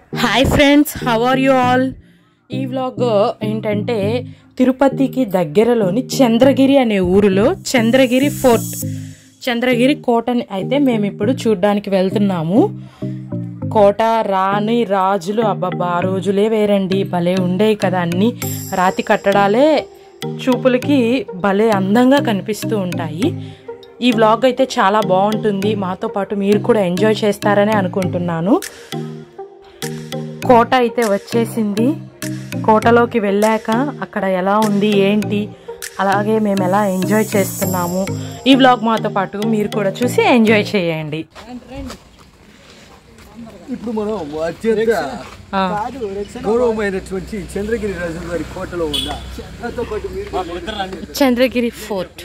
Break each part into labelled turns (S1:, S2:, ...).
S1: Hi friends, how are you all? ఈ vlog ఏంటంటే తిరుపతికి దగ్గరలోని చంద్రగిరి అనే ఊరిలో చంద్రగిరి ఫోర్ట్, చంద్రగిరి కోటని అయితే మేము ఇప్పుడు చూడ్డానికి వెళ్తున్నాము. కోట రాణి రాజులు అబ్బబ్బా ఆ రోజులే వేరండి, భలే ఉండేవి కదా. అన్ని రాతి కట్టడాలే చూపులకి భలే అందంగా కనిపిస్తూ ఉంటాయి. ఈ వ్లాగ్ అయితే చాలా బాగుంటుంది, మాతో పాటు మీరు కూడా ఎంజాయ్ చేస్తారని అనుకుంటున్నాను. కోట అయితే వచ్చేసింది. కోటలోకి వెళ్ళాక అక్కడ ఎలా ఉంది ఏంటి, అలాగే మేము ఎలా ఎంజాయ్ చేస్తున్నాము, ఈ వ్లాగ్ మాతో పాటు మీరు కూడా చూసి ఎంజాయ్ చేయండి.
S2: ఇప్పుడు మనం అత్యంత గౌరవమైనటువంటి చంద్రగిరి రాజు గారి కోటలో ఉన్న
S1: చంద్రగిరి ఫోర్ట్.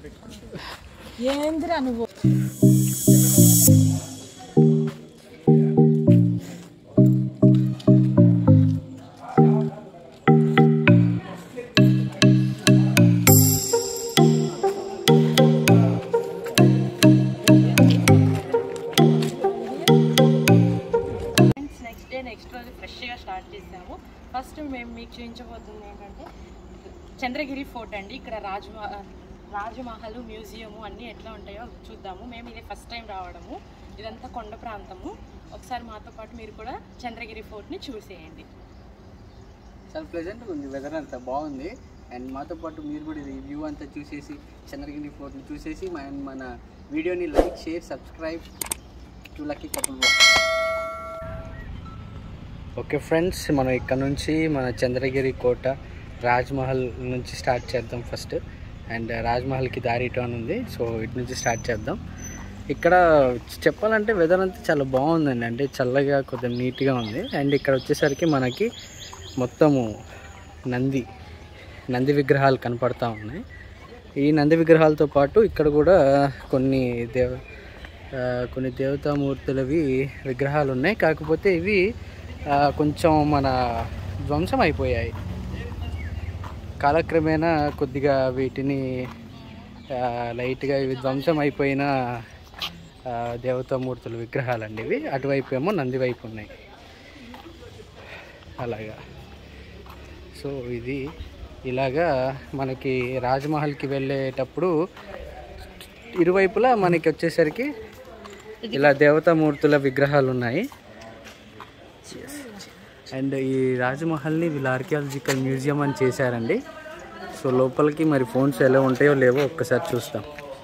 S1: నెక్స్ట్ రోజు ఫ్రెష్గా స్టార్ట్ చేసాము. ఫస్ట్ మేము మీకు చూపించబోతుంది ఏంటంటే చంద్రగిరి ఫోర్ట్ అండి. ఇక్కడ రాజమహల్ మ్యూజియము అన్నీ ఎట్లా ఉంటాయో చూద్దాము. మేము ఇది ఫస్ట్ టైం రావడము. ఇదంతా కొండ ప్రాంతము. ఒకసారి మాతో పాటు మీరు కూడా చంద్రగిరి ఫోర్ట్ని చూసేయండి.
S2: చాలా ప్లెజెంట్ ఉంది, వెదర్ అంతా బాగుంది. అండ్ మాతో పాటు మీరు కూడా ఇది వ్యూ అంతా చూసేసి చంద్రగిరి ఫోర్ట్ని చూసేసి మన వీడియోని like, share, subscribe to lucky couple blogs. Okay friends, మనం ఇక్కడ నుంచి మన చంద్రగిరి కోట రాజ్మహల్ నుంచి స్టార్ట్ చేద్దాం ఫస్ట్. అండ్ రాజ్మహల్కి దారి ఇటు అని ఉంది, సో ఇటు నుంచి స్టార్ట్ చేద్దాం. ఇక్కడ చెప్పాలంటే వెదర్ అంతా చాలా బాగుందండి, అంటే చల్లగా కొద్దిగా నీట్గా ఉంది. అండ్ ఇక్కడ వచ్చేసరికి మనకి మొత్తము నంది విగ్రహాలు కనపడతా ఉన్నాయి. ఈ నంది విగ్రహాలతో పాటు ఇక్కడ కూడా కొన్ని దేవతామూర్తులవి విగ్రహాలు ఉన్నాయి. కాకపోతే ఇవి కొంచెం మన ధ్వంసం అయిపోయాయి. కాలక్రమేణా కొద్దిగా వీటిని లైట్గా ఇవి ధ్వంసం అయిపోయిన దేవతామూర్తుల విగ్రహాలండి ఇవి. అటువైపు ఏమో నంది వైపు ఉన్నాయి అలాగా. సో ఇది ఇలాగా మనకి రాజ్మహల్కి వెళ్ళేటప్పుడు ఇరువైపులా మనకి వచ్చేసరికి ఇలా దేవతామూర్తుల విగ్రహాలు ఉన్నాయి. అండ్ ఈ రాజ్మహల్ని వీళ్ళు ఆర్కియాలజికల్ మ్యూజియం అని చేశారండి. సో లోపలికి మరి ఫోన్స్ ఎలా ఉంటాయో లేవో ఒక్కసారి చూస్తాం.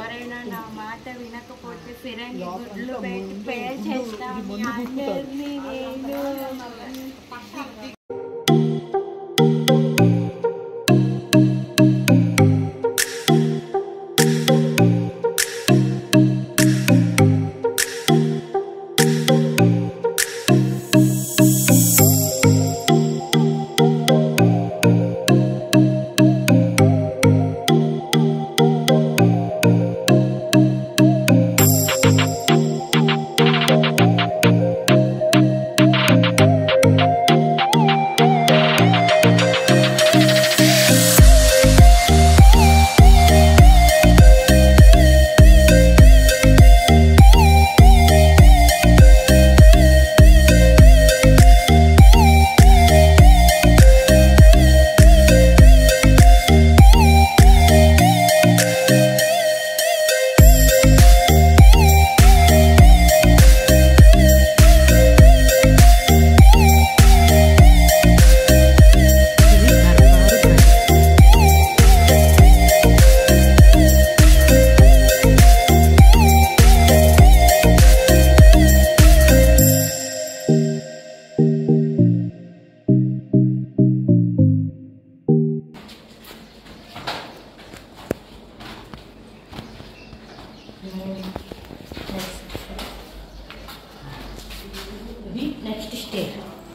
S2: నెక్స్ట్ స్టేజ్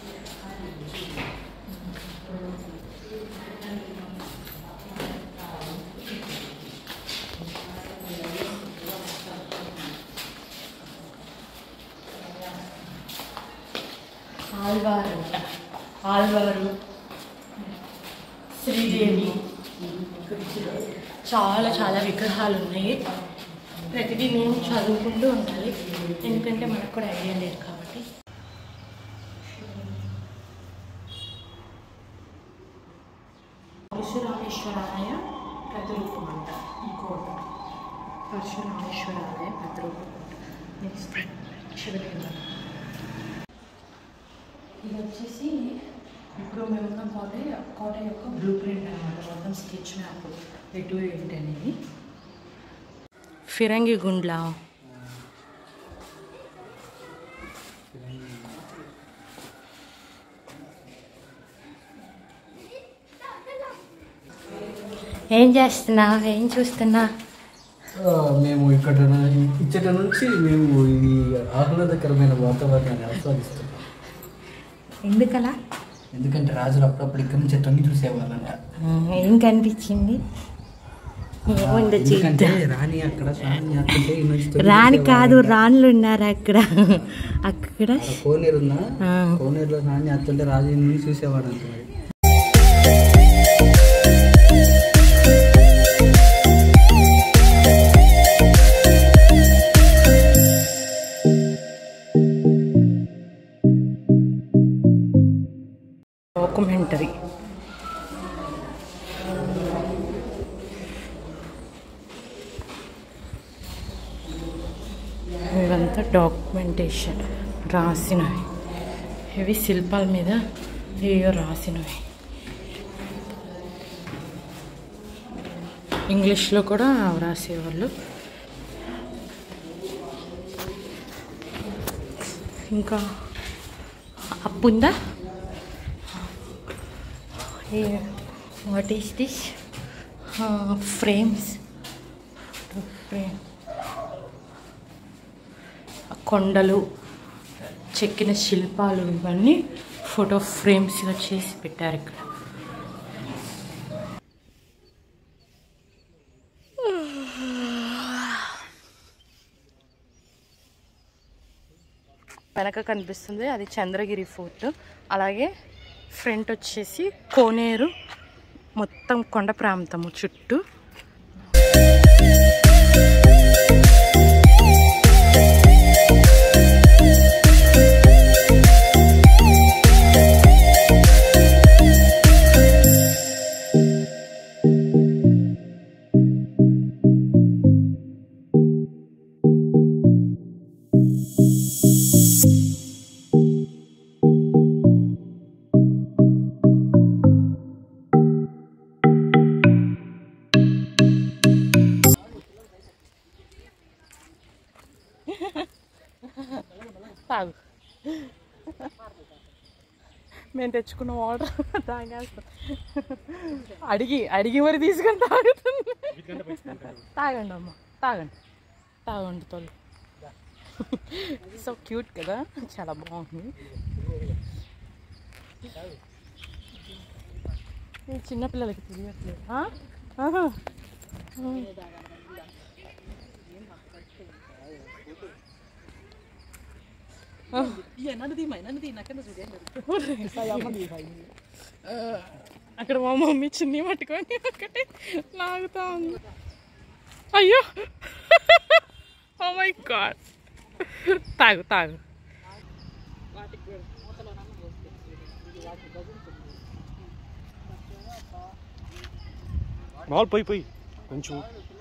S2: ఆల్వారు శ్రీదేవి చాలా చాలా విగ్రహాలు ఉన్నాయి. ప్రతిదీ నేను చదువుకుంటూ ఉండాలి, ఎందుకంటే మనకు కూడా ఐడియా లేదు కాబట్టి.
S1: పరశురామేశ్వరాయ ప్రతిరూపం అంట ఈ కోట. పరశురామేశ్వరాయ ప్రతిరూపం. నెక్స్ట్ శివలింగం. ఇది వచ్చేసి ఇప్పుడు మేము ఉన్న కోట యొక్క బ్లూ ప్రింట్ అనమాట. మొత్తం స్కెచ్ మ్యాప్ ఎటు ఏంటి అనేది. ఫిరంగి గుండ్లా ఏం చేస్తున్నా, ఏం చూస్తున్నా?
S2: మేము ఇక్కడ ఇచ్చట నుంచి మేము ఈ ఆహ్లాదకరమైన వాతావరణాన్ని ఆస్వాదిస్తున్నాం.
S1: ఎందుకలా?
S2: ఎందుకంటే రాజులు అప్పుడప్పుడు ఇక్కడ నుంచి తొంగి చూసేవాళ్ళంట.
S1: ఏం కనిపించింది? రాణి కాదు, రాణులు ఉన్నారు అక్కడ. అక్కడ
S2: కోనేరు ఉందా, కోనేరులో రాణి అత్తుంటే రాజు నుంచి చూసేవాడు అంట.
S1: డాక్యుమెంటరీ. ఇవంతా డాక్యుమెంటేషన్ రాసినవి. ఇవి శిల్పాల మీద ఏవో రాసినవి. ఇంగ్లీష్లో కూడా రాసేవాళ్ళు. ఇంకా అప్పుందా? What is this? Frames. Frame కొండలు, చెక్కిన శిల్పాలు, ఇవన్నీ ఫోటో ఫ్రేమ్స్గా చేసి పెట్టారు ఇక్కడ. వెనక కనిపిస్తుంది అది చంద్రగిరి ఫోర్ట్. అలాగే ఫ్రంట్ వచ్చేసి కోనేరు, మొత్తం కొండ ప్రాంతము చుట్టూ. తాగు. మేము తెచ్చుకున్న వాటర్ తాగేస్తాం. అడిగి మరి తీసుకొని తాగుతుంది. తాగండి అమ్మ, తాగండి తోలు. సో క్యూట్ కదా, చాలా బాగుంది. చిన్నపిల్లలకి తెలియట్లేదు. అక్కడ మా మమ్మీ చిన్ని పట్టుకొని ఒకటి లాగుతా ఉంది. అయ్యో, ఓ మై గాడ్. తాగు.
S3: పోయి కొంచెం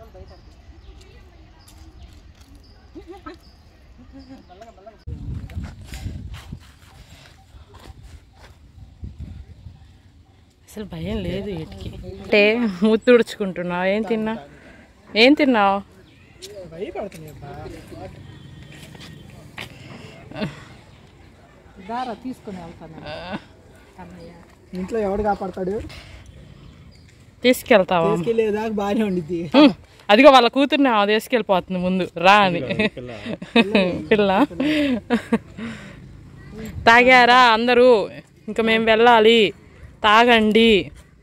S1: అసలు భయం లేదు వీటికి. అంటే మూతి తుడుచుకుంటున్నావు. ఏం తిన్నావు?
S2: ఇంట్లో ఎవడు కాపాడతాడు?
S1: తీసుకెళ్తావా?
S2: బాగానే ఉండిద్ది.
S1: అదిగో వాళ్ళ కూతుర్ని తీసుకెళ్ళిపోతుంది ముందు రా అని. పిల్ల తాగారా అందరూ? ఇంకా మేము వెళ్ళాలి. తాగండి.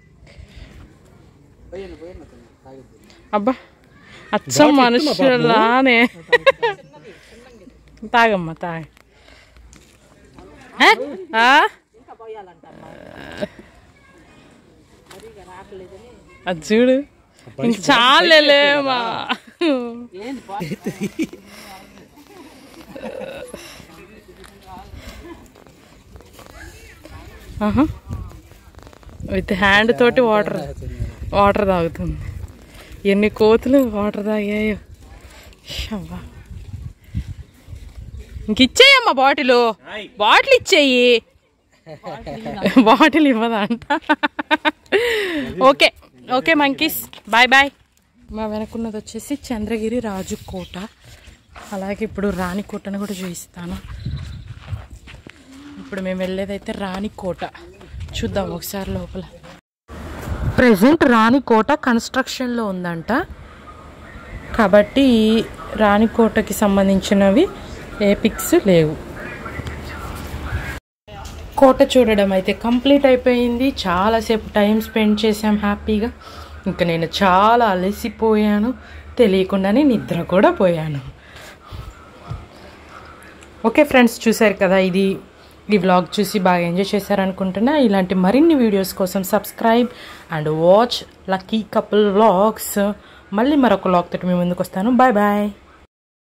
S1: అబ్బా, అచ్చం మనుషులానే. తాగమ్మా, తాగ. అది చూడు, ఇంక చాలేమా. విత్ హ్యాండ్ తోటి వాటర్ వాటర్ తాగుతుంది. ఎన్ని కోతులు వాటర్ తాగాయో. అబ్బా, ఇంక ఇచ్చేయమ్మా బాటిల్ ఇచ్చేయి. బాటిల్ ఇవ్వదంట. Okay okay monkeys, bye bye. మా వెనకున్నది వచ్చేసి చంద్రగిరి రాజు కోట. అలాగే ఇప్పుడు రాణి కోటను కూడా చూపిస్తాను. ఇప్పుడు మేము వెళ్ళేదైతే రాణి కోట. చూద్దాం ఒకసారి లోపల. ప్రెజెంట్ రాణి కోట కన్స్ట్రక్షన్లో ఉందంట, కాబట్టి రాణి కోటకి సంబంధించినవి ఏ పిక్స్ లేవు. కోట చూడడం అయితే కంప్లీట్ అయిపోయింది. చాలాసేపు టైం స్పెండ్ చేసాం హ్యాపీగా. ఇంకా నేను చాలా అలసిపోయాను, తెలియకుండానే నిద్ర కూడా పోయాను. ఓకే ఫ్రెండ్స్, చూసారు కదా, ఈ వ్లాగ్ చూసి బాగా ఎంజాయ్ చేశారనుకుంటున్నా. ఇలాంటి మరిన్ని వీడియోస్ కోసం subscribe and watch lucky couple vlogs. మళ్ళీ మరొక వ్లాగ్ తోటి మీ ముందుకు వస్తాను. Bye bye.